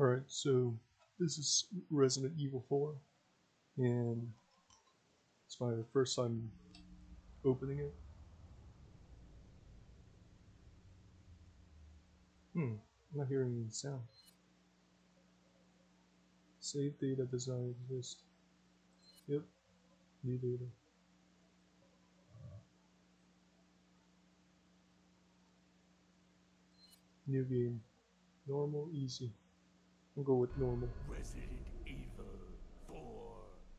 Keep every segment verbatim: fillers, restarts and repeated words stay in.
Alright, so this is Resident Evil four, and it's my first time opening it. Hmm, I'm not hearing any sound. Save data does not exist. Yep, new data. New game. Normal, easy. I'll go with normal. Resident Evil four.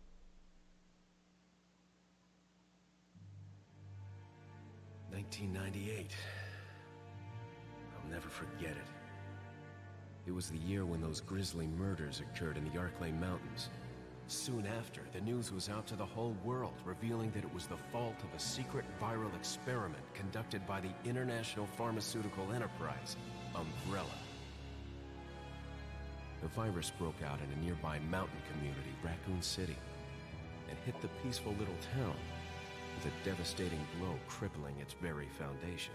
nineteen ninety-eight. I'll never forget it. It was the year when those grisly murders occurred in the Arklay Mountains. Soon after, the news was out to the whole world, revealing that it was the fault of a secret viral experiment conducted by the international pharmaceutical enterprise, Umbrella. The virus broke out in a nearby mountain community, Raccoon City, and hit the peaceful little town with a devastating blow crippling its very foundation.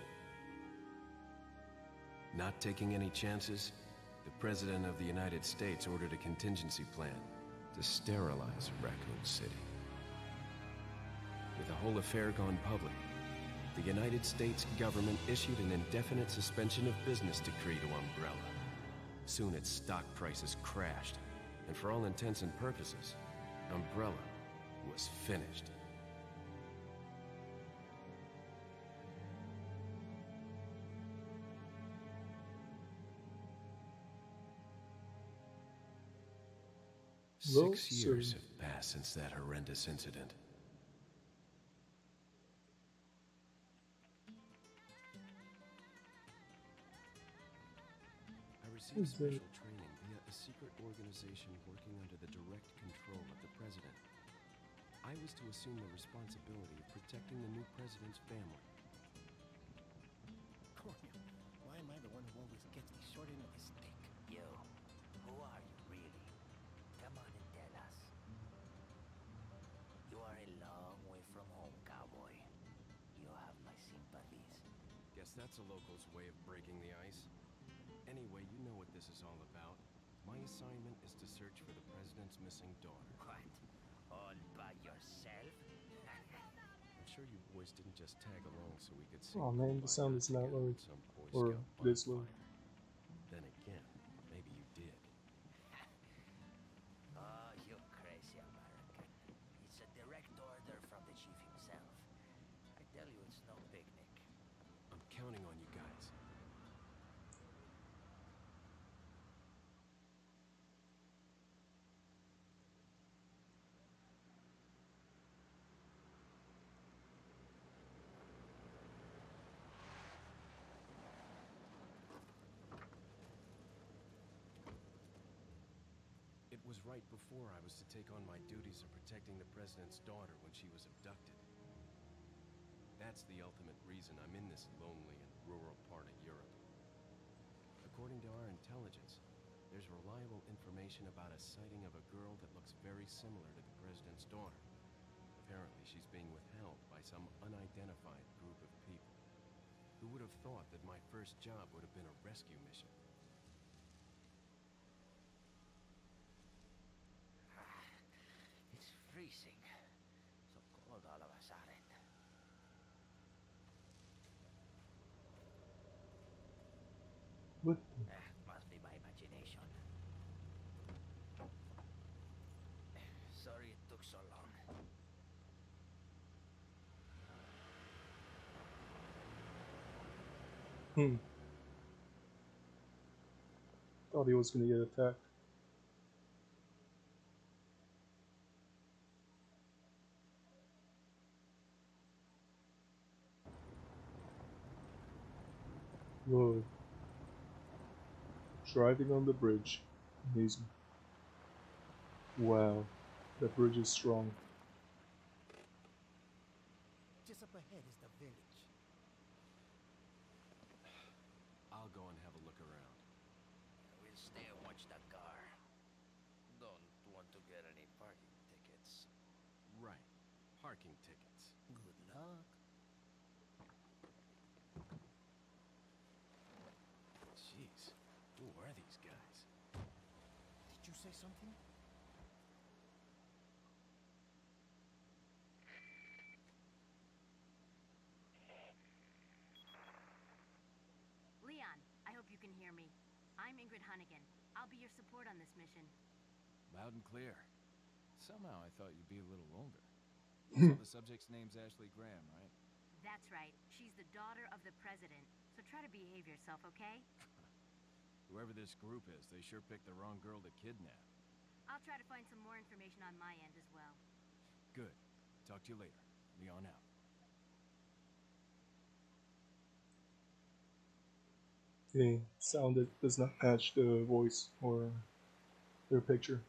Not taking any chances, the President of the United States ordered a contingency plan to sterilize Raccoon City. With the whole affair gone public, the United States government issued an indefinite suspension of business decree to Umbrella. Soon its stock prices crashed, and for all intents and purposes, Umbrella was finished. Well, Six years so- have passed since that horrendous incident. I received Who's that? special training via a secret organization working under the direct control of the president. I was to assume the responsibility of protecting the new president's family. Cornel, why am I the one who always gets the short end of the stick? Yo, who are you really? Come on and tell us. You are a long way from home, cowboy. You have my sympathies. Guess that's a local's way of breaking the ice. Anyway, you know what this is all about. My assignment is to search for the president's missing daughter. What? All by yourself? I'm sure you boys didn't just tag along so we could see. Aw, man, the sound is not low. Or this low. Then again, maybe you did. Oh, you crazy American. It's a direct order from the chief himself. I tell you, it's no picnic. I'm counting on you guys. It was right before I was to take on my duties of protecting the president's daughter when she was abducted. That's the ultimate reason I'm in this lonely and rural part of Europe. According to our intelligence, there's reliable information about a sighting of a girl that looks very similar to the president's daughter. Apparently, she's being withheld by some unidentified group of people. Who would have thought that my first job would have been a rescue mission? It's freezing. So cold all of a sudden. What? Eh, must be my imagination. Sorry it took so long. Hmm. Thought he was gonna get attacked. Whoa. Driving on the bridge. Amazing. Wow. That bridge is strong. Just up ahead is the village. I'll go and have a look around. We'll stay and watch the car. Don't want to get any parking tickets. Right. Parking tickets. Good luck. Jeez. Who are these guys? say something? Leon, I hope you can hear me. I'm Ingrid Hunnigan. I'll be your support on this mission. Loud and clear. Somehow I thought you'd be a little older. So the subject's name's Ashley Graham, right? That's right. She's the daughter of the president. So try to behave yourself, okay? Whoever this group is, they sure picked the wrong girl to kidnap. I'll try to find some more information on my end as well. Good. Talk to you later. Leon out. The sound that does not match the voice or their picture.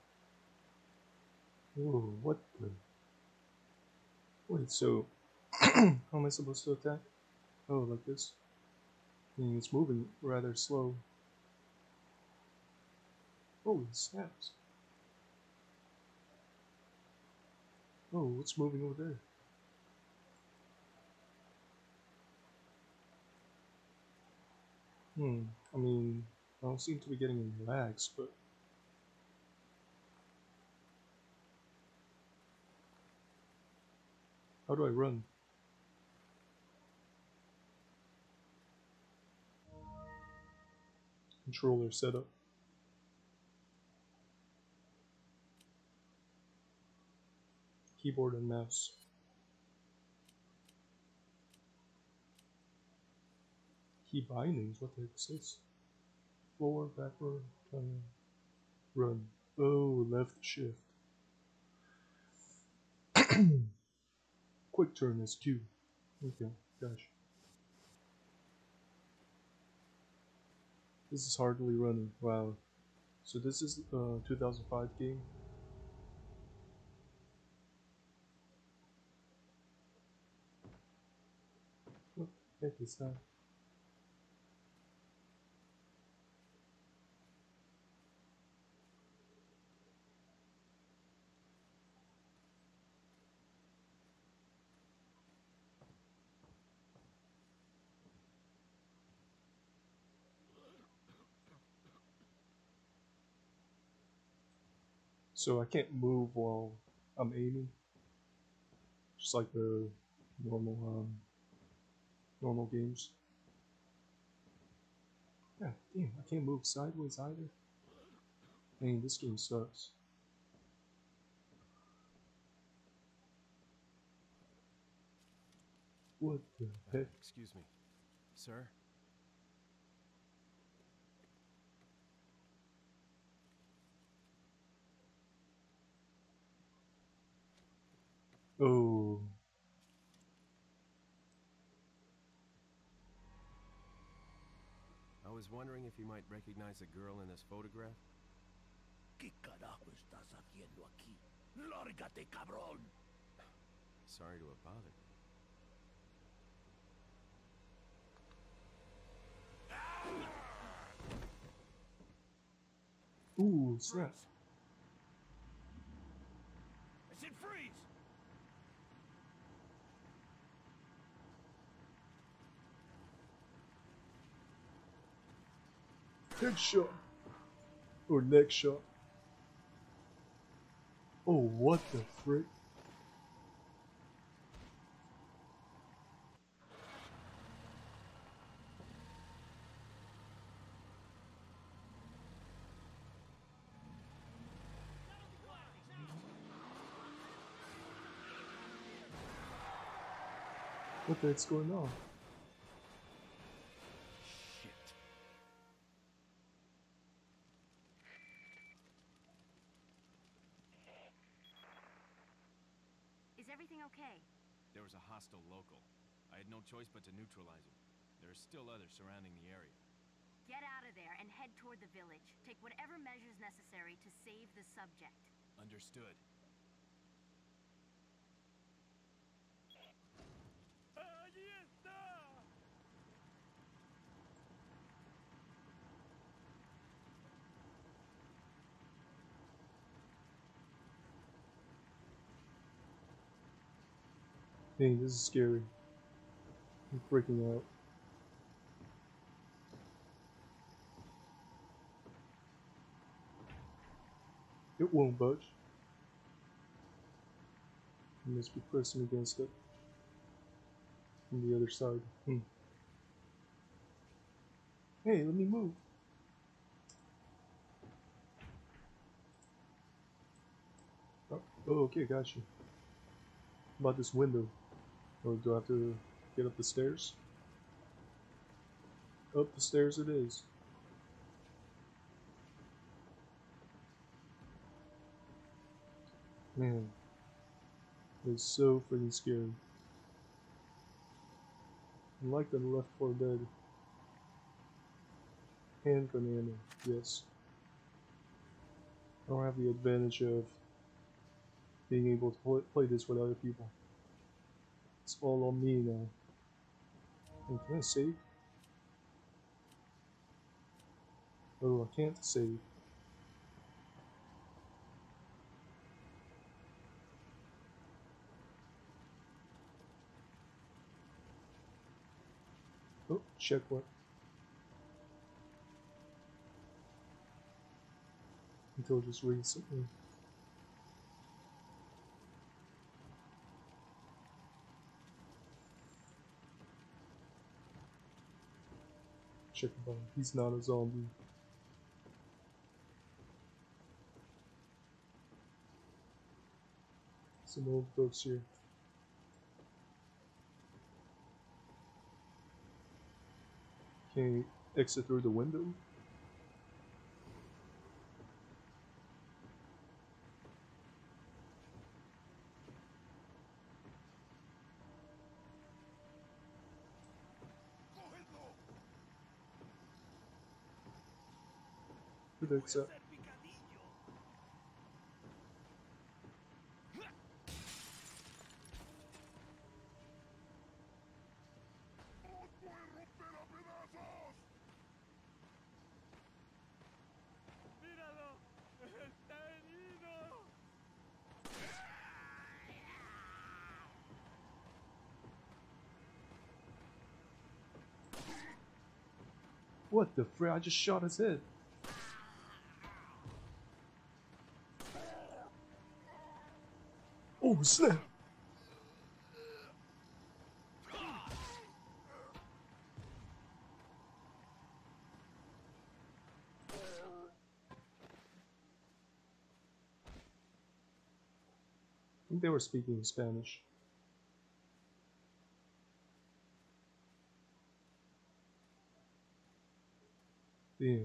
Whoa, what the? Wait, so how am I supposed to attack? Oh, like this? I mean, it's moving rather slow. Holy snaps. Oh, what's moving over there? Hmm, I mean, I don't seem to be getting any lags, but... How do I run? Controller setup. Keyboard and mouse. Key bindings? What the heck is this? Forward, backward, turn, run. Oh, left shift. Quick turn is Q. Okay, gosh. This is hardly running. Wow. So this is a uh, two thousand five game. What the heck is that? So I can't move while I'm aiming, just like the normal um, normal games. Yeah, damn, I can't move sideways either. Man, this game sucks. What the heck? Excuse me. Sir? Oh, I was wondering if you might recognize the girl in this photograph? ¿Qué carajo estás haciendo aquí? ¡Lárgate, cabrón! Sorry to have bothered you. ooh, snap. I said freeze! Headshot. Or neck shot. Oh, what the frick? What the heck's going on? Shit. Is everything okay? There was a hostile local. I had no choice but to neutralize him. There are still others surrounding the area. Get out of there and head toward the village. Take whatever measures necessary to save the subject. Understood. ¡Allí está! Dang, this is scary. I'm freaking out. It won't budge. You must be pressing against it from the other side. Hmm. Hey, let me move. Oh, oh okay, got you. About this window. Or do I have to get up the stairs? Up the stairs it is. Man, it's so freaking scary. Like the Left four Dead. Handgun ammo, yes. I don't have the advantage of being able to play, play this with other people. It's all on me now. Hey, can I save? Oh, I can't save. Oh, check what? Until just recently. Check the button. He's not a zombie. Some old books here. Can I exit through the window? Who exit? What the frick? I just shot his head. Oh snap! I think they were speaking in Spanish. Yeah.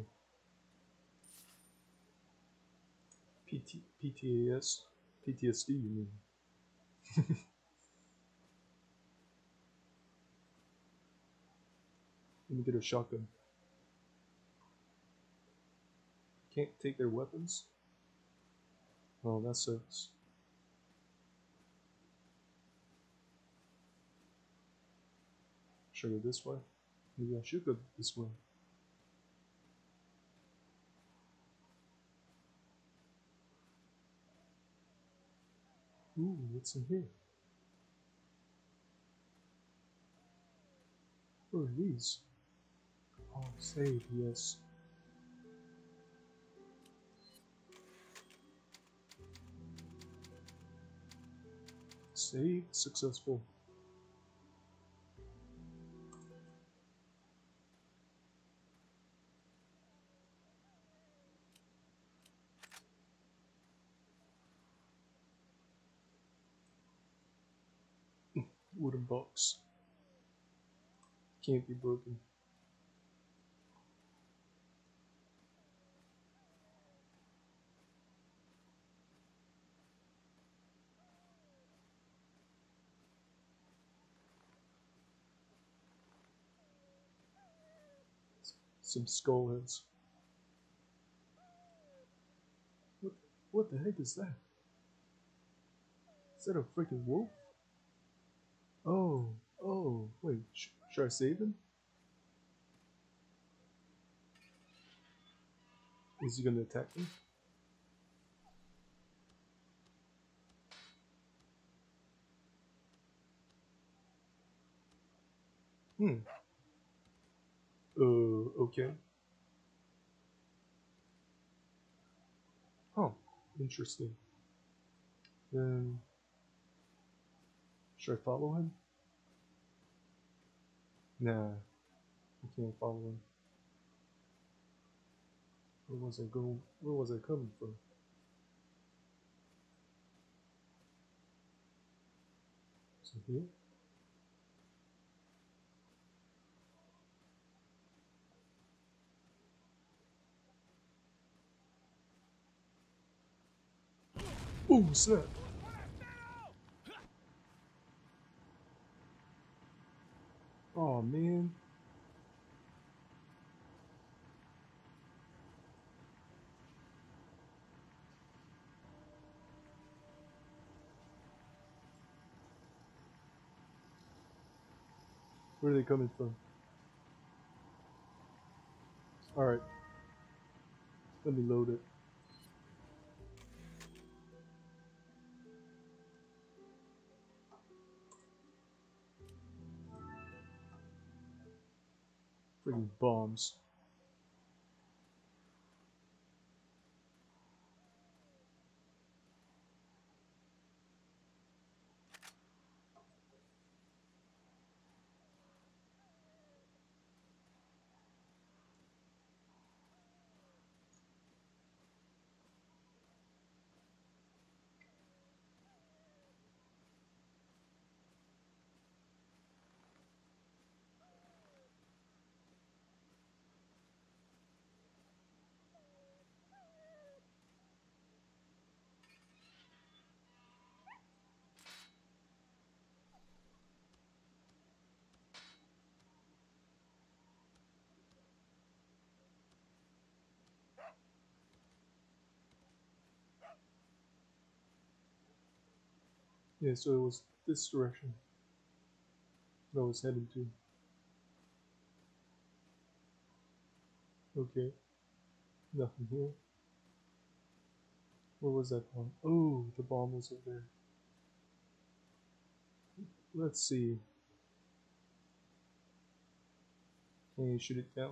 P T P T A S? P T S D, you mean? Let me get a shotgun. Can't take their weapons? Oh, that sucks. Should I go this way? Maybe I should go this way. Ooh, what's in here? What are these? Oh, save, yes. Save successful. Wooden box. Can't be broken. Some skull heads. What, what the heck is that? Is that a freaking wolf? Oh, oh, wait, sh should I save him? Is he gonna attack me? Hmm. Uh, okay. Huh. Interesting. Then, should I follow him? Nah, I can't follow him. Where was I going? Where was I coming from? Is it here? Oh, snap! Oh man. Where are they coming from? Alright. Let me load it. Freaking bombs. Yeah, so it was this direction that I was heading to. Okay. Nothing here. Where was that bomb? Oh, the bomb was over there. Let's see. Can you shoot it down?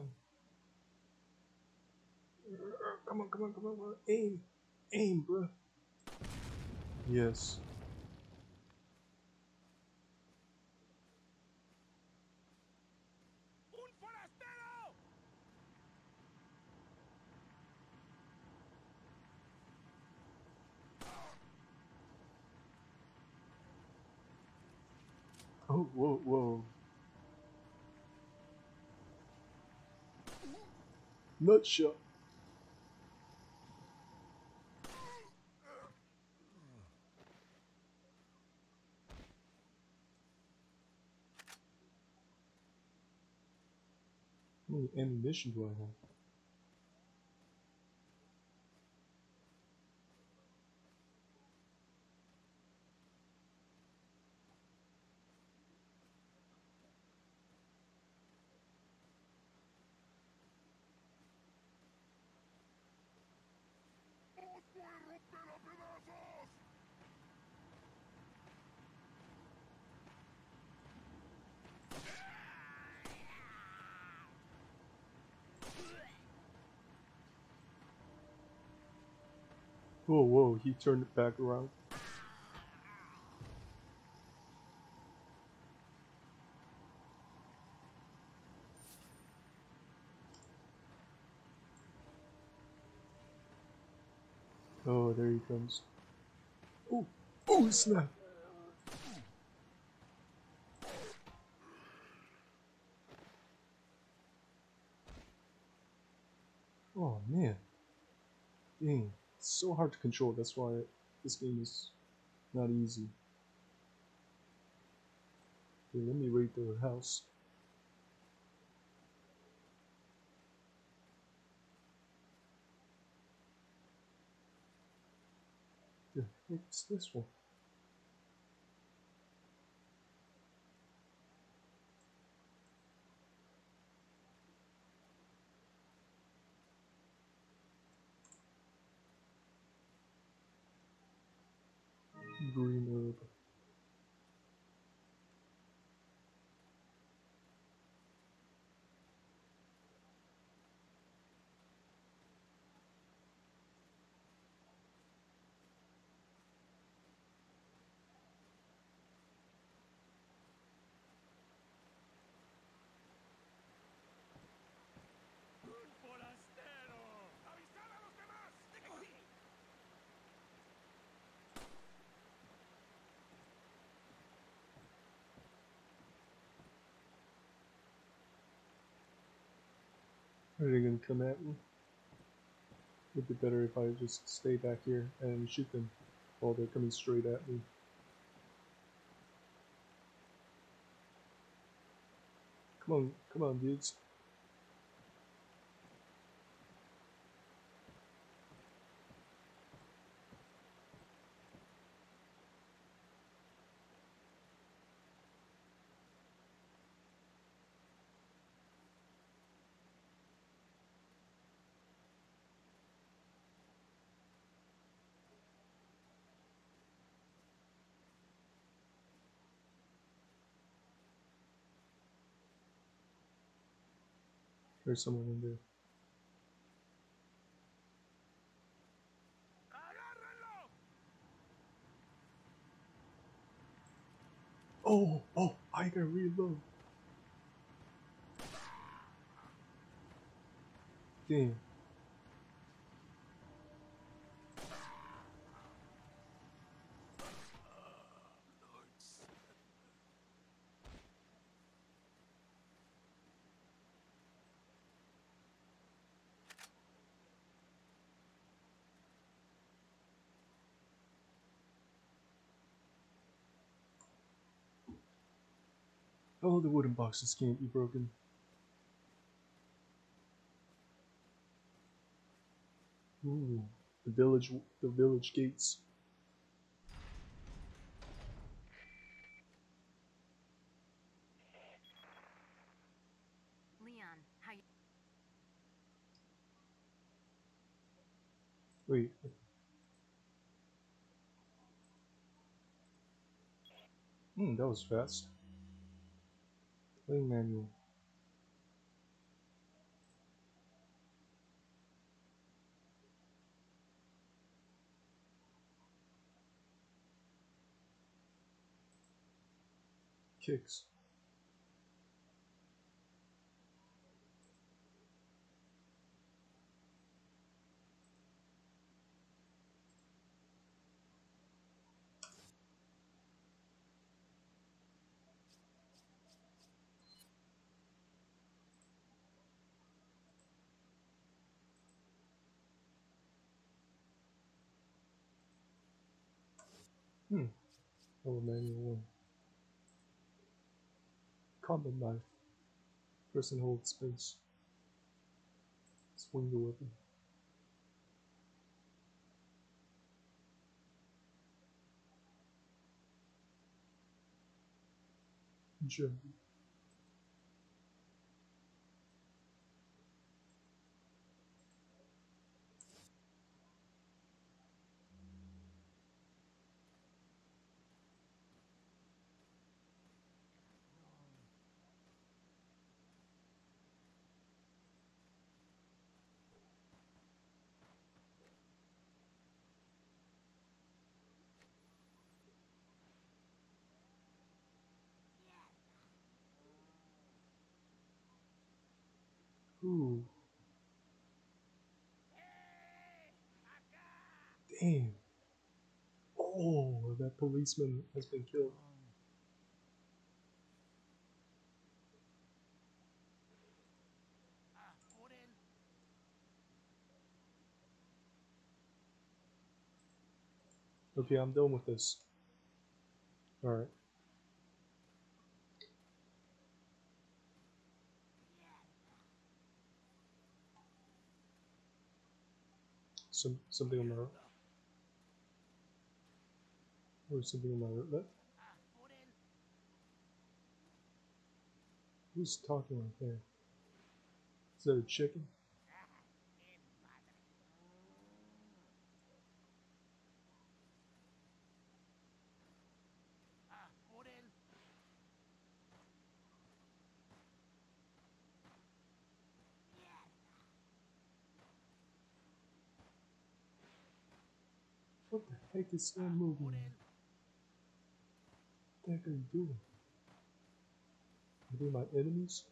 Come on, come on, come on, come on. Aim! Aim, bruh. Yes. Oh, whoa, whoa. Nutshot. How many ammunition do I have? Whoa, whoa, he turned it back around. Oh, there he comes. Oh, oh, snap! Oh, man. Dang, it's so hard to control. That's why this game is not easy. Okay, let me raid the house. The heck's this one? Green herb. Are they gonna come at me? It'd be better if I just stay back here and shoot them while they're coming straight at me. Come on, come on, dudes. There's someone in there. Oh, oh, I gotta reload. Damn. Oh, the wooden boxes can't be broken. Ooh, the village, the village gates. Leon, how you... Wait. Hmm, that was fast. Playing manual. Kicks. Hmm. Oh, manual one. Combat knife. Press and hold space. Swing the weapon. Jump. Ooh. Damn. Oh, that policeman has been killed. Okay, I'm done with this. Alright. Some something on my right. Or something on my right left. Who's talking right there? Is that a chicken? What the heck is that moving? What the heck are you doing? Are they my enemies?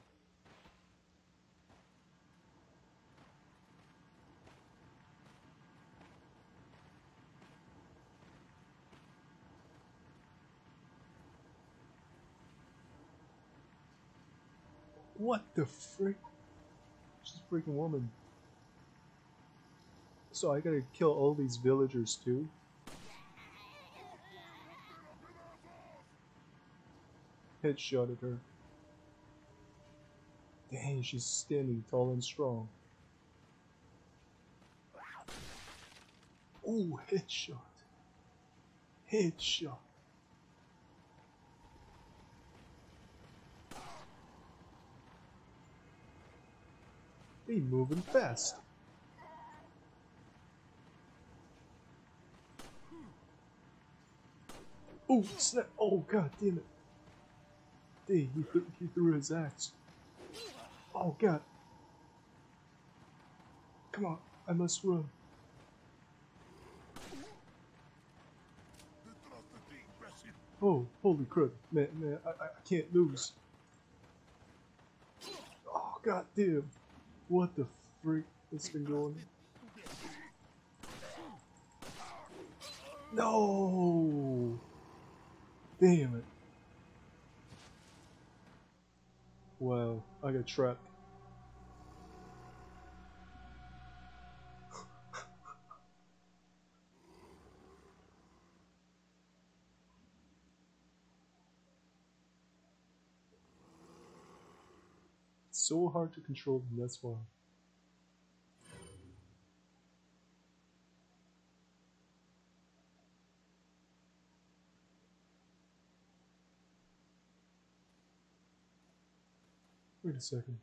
What the frick? Just freaking woman. So I gotta kill all these villagers too? Headshot at her. Dang, she's standing tall and strong. Oh, headshot. Headshot. They moving fast. Oh, snap. Oh, god damn it. Dang, he, th he threw his axe. Oh, god. Come on, I must run. Oh, holy crap. Man, man, I, I I can't lose. Oh, god damn. What the freak has been going on? No! Damn it. Wow, I got trapped. It's so hard to control them, that's why. Wait a second.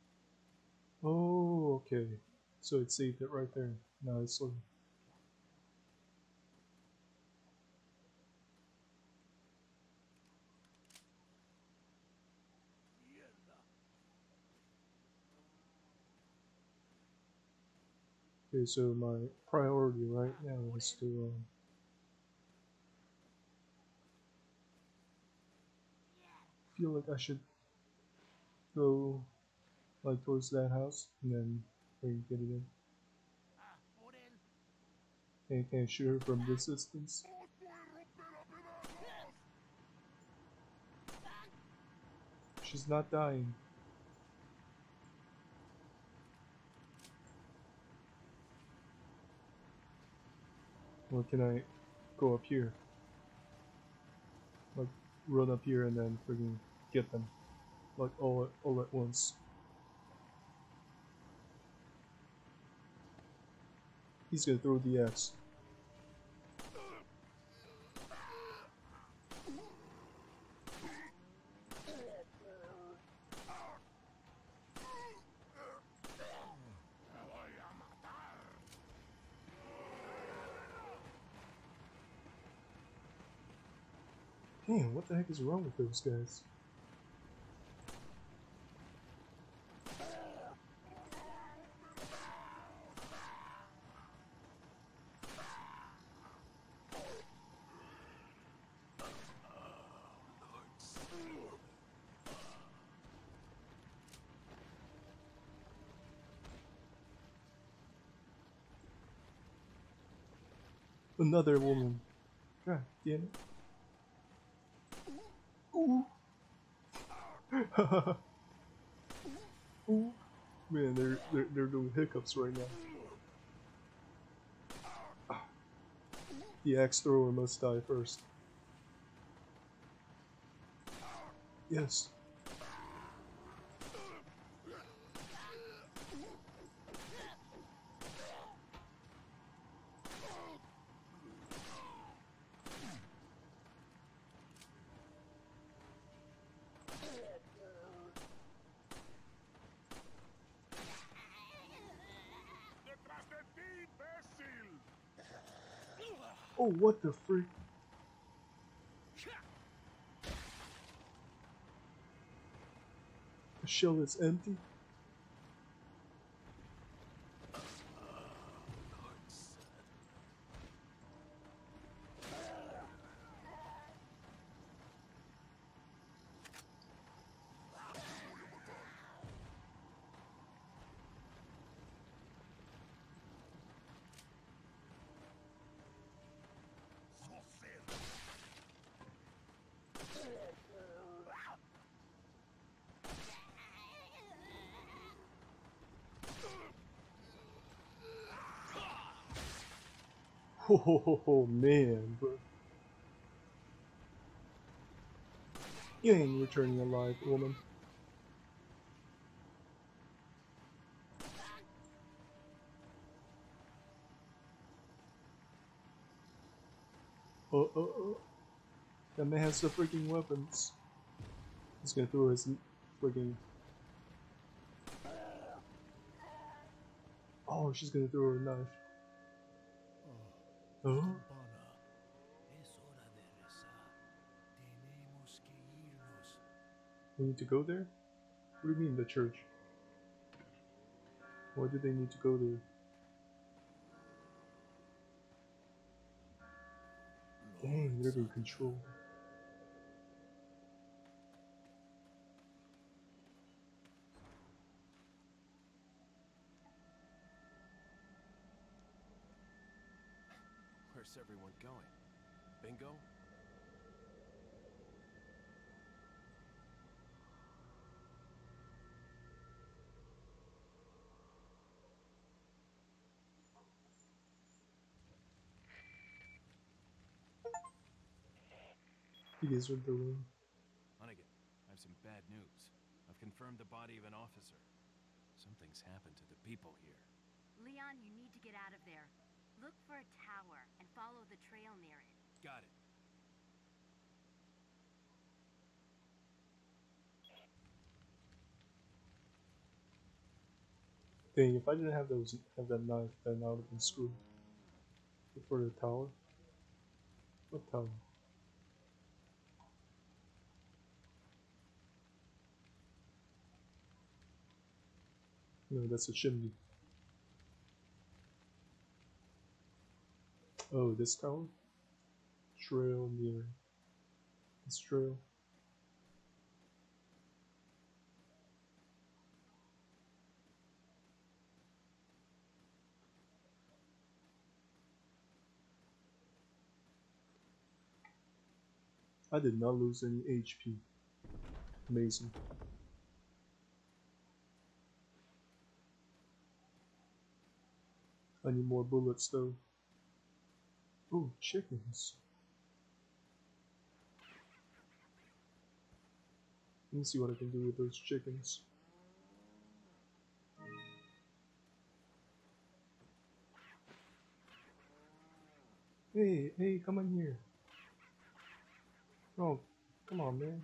Oh, okay. So it saved it right there. Nicely. Okay, so my priority right now is to um, feel like I should go like towards that house and then maybe get it in. And can I shoot her from this distance? She's not dying. Or can I go up here? Like run up here and then freaking get them, like all at, all at once. He's gonna throw the axe. Damn, what the heck is wrong with those guys? Another woman. God damn it. Ooh. Ooh. Man, they're, they're, they're doing hiccups right now. The axe thrower must die first. Yes. Oh, what the freak? The shell is empty. Oh man, bro. You ain't returning alive, woman. Oh, oh, oh. That man has the freaking weapons. He's gonna throw his freaking. Oh, she's gonna throw her knife. Oh. Es hora de rezar. Tenemos que irnos. We need to go there? What do you mean, the church? Why do they need to go there? Dang, they're being controlled. Where's everyone going? Bingo? You guys are doing. Hunnigan, I have some bad news. I've confirmed the body of an officer. Something's happened to the people here. Leon, you need to get out of there. Look for a tower and follow the trail near it. Got it. Dang, if I didn't have those have that knife, then I would have been screwed. Look for the tower. What tower? No, that's a chimney. Oh, this tower? Trail near. This trail. I did not lose any H P. Amazing. I need more bullets though. Oh, chickens. Let me see what I can do with those chickens. Hey, hey, come in here. Oh, come on, man.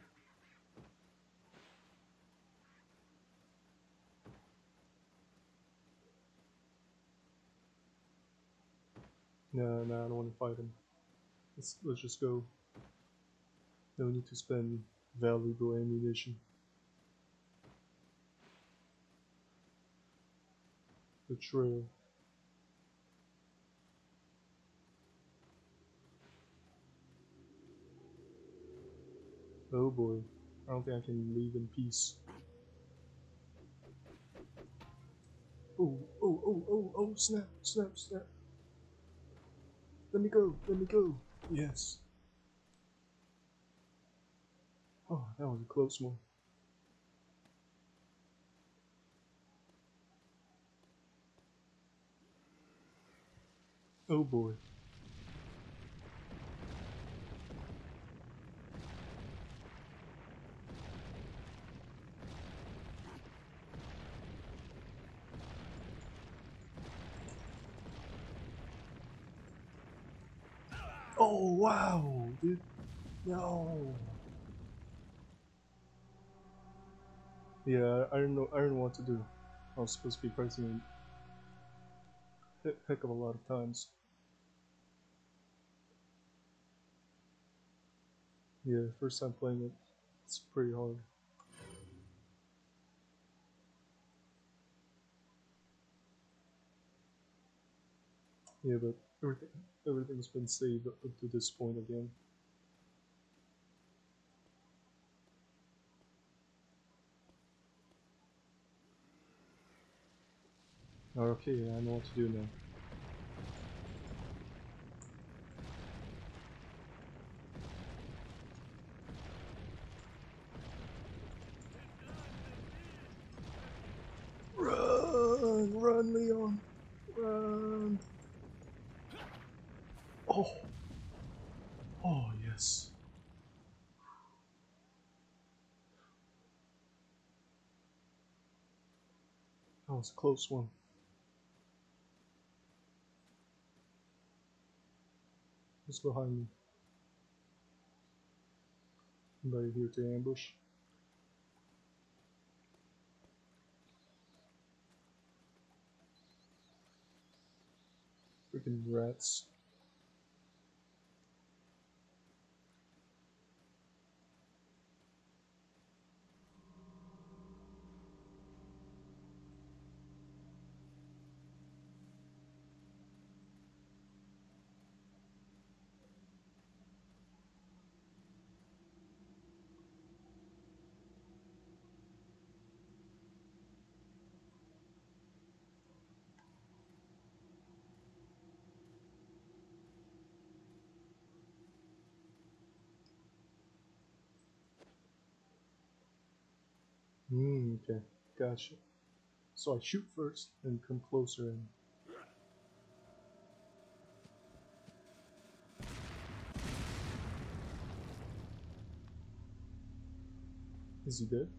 No, no, I don't want to fight him. Let's, let's just go. No need to spend valuable ammunition. The trail. Oh boy. I don't think I can leave in peace. Oh, oh, oh, oh, oh, snap, snap, snap. Let me go, let me go. Yes. Oh, that was a close one. Oh boy. Oh wow, dude. No. Yeah, I don't know. I don't know what to do. I was supposed to be pressing a he- heck of a lot of times. Yeah, first time playing it, it's pretty hard. Yeah, but everything everything's been saved up to this point again. Okay, I know what to do now. Run, run, Leon, run. Oh! Oh, yes. That was a close one. Who's behind me? Anybody here to ambush? Freaking rats. Hmm, okay. Gotcha. So I shoot first, and come closer in. Is he dead?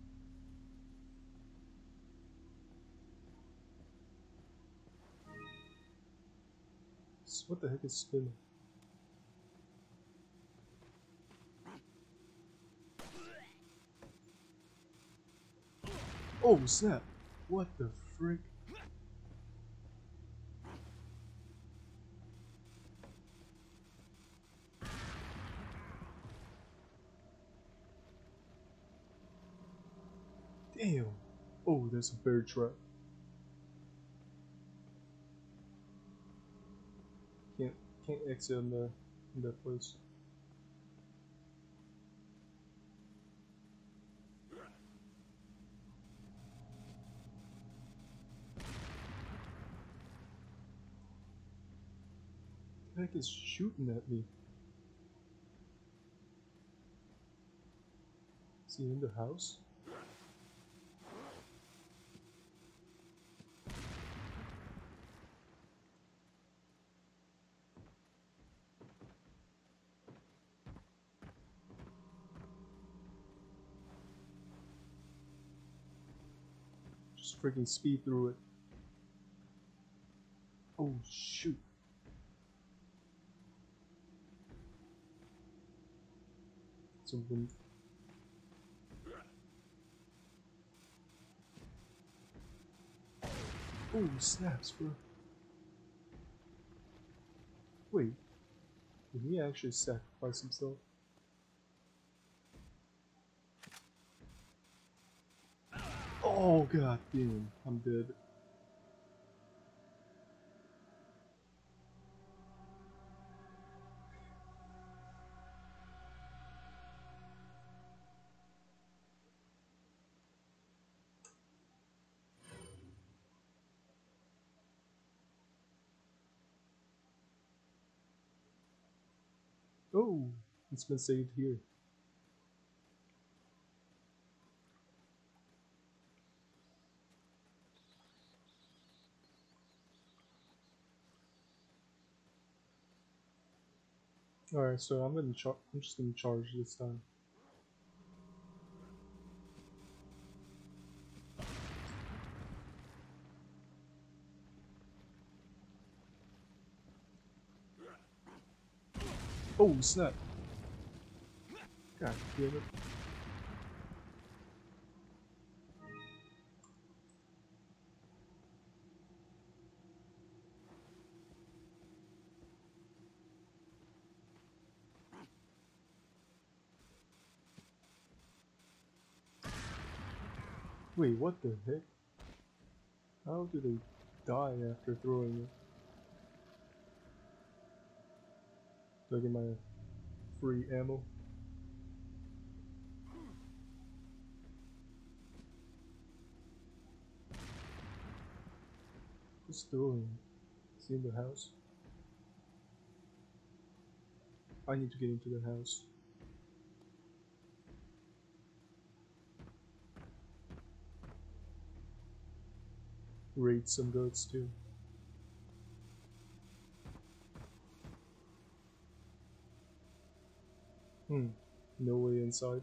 S- What the heck is spinning? Oh snap! What the frick? Damn! Oh, there's a bear trap. Can't can't exit in the in that place. What the heck is shooting at me? Is he in the house? Just freaking speed through it. Oh shoot. Something. Oh snaps, bro. Wait. Did he actually sacrifice himself? Oh god damn, I'm dead. Oh, it's been saved here. Alright, so I'm gonna char I'm just gonna charge this time. Oh snap! God damn it. Wait, what the heck? How do they die after throwing it? Do I get my free ammo? Who's throwing it? Is he in the house? I need to get into the house. Raid some guards too. Hmm. No way inside.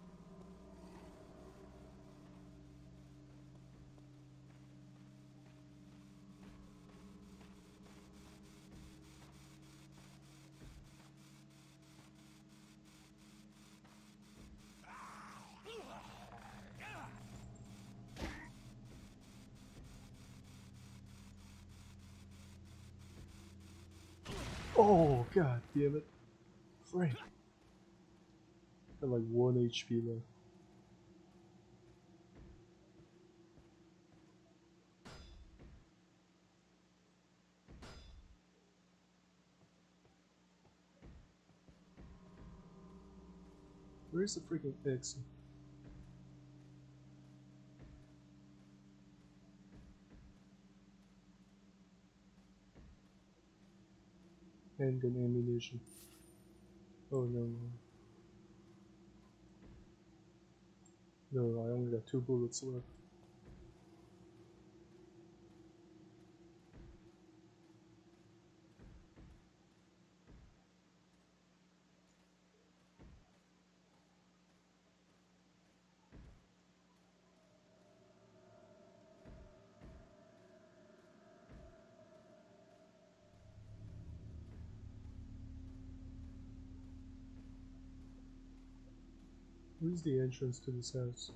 Oh, god damn it. Frank. Got like one H P left. Where's the freaking exit? Handgun ammunition. Oh no, no. No, I only got two bullets left. Where's the entrance to this house?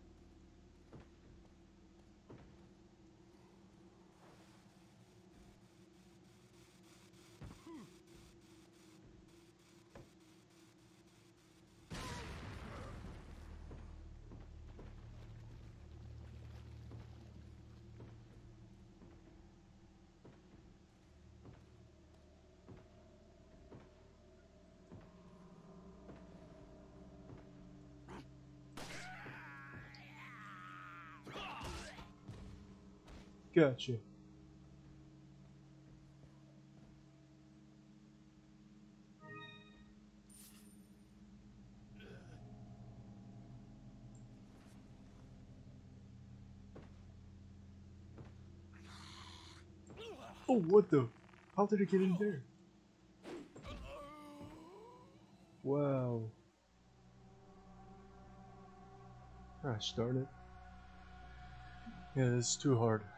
Gotcha. Oh, what the? How did it get in there? Wow. Gosh darn it. Yeah, this is too hard.